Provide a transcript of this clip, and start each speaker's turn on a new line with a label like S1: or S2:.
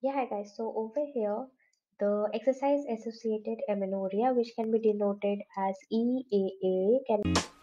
S1: Yeah, hi guys. So over here, the exercise associated amenorrhea, which can be denoted as EAA, can